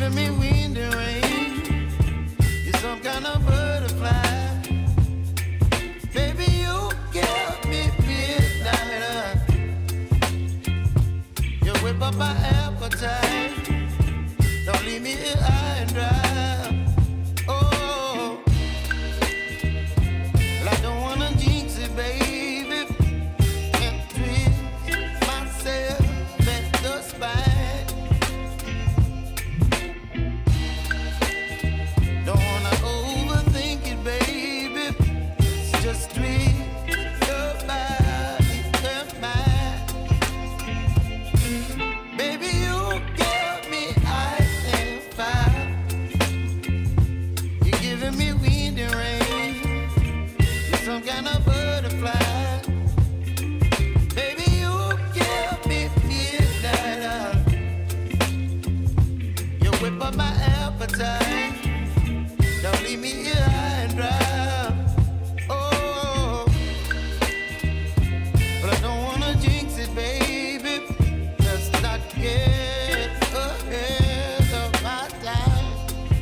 giving me wind and rain. You're some kind of butterfly. Baby, you give me midnight. You whip up my appetite. Don't leave me here high and dry. Oh, well, I don't wanna jinx it, baby. Can't twist myself at the spine. Don't wanna overthink it, baby. It's just twist your body and mine. Baby, you give me ice and fire. You're giving me wind and rain. You're some kind of butterfly. Baby, you give me midnight. You whip up my appetite. Don't leave me here high and dry. Oh, but I don't wanna jinx it, baby. Let's not get ahead of my time.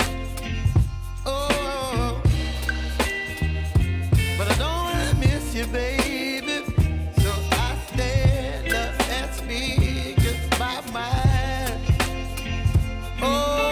Oh, but I don't wanna miss you, baby. So I stand up and speak just my mind. Oh.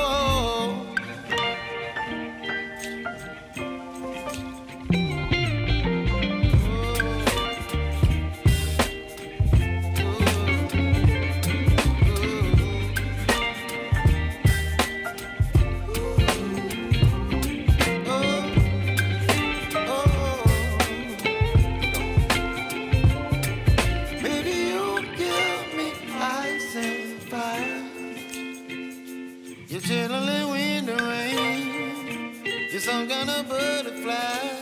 Baby, you give me ice and fire. You're chilling in wind and rain. You're some kind of butterfly.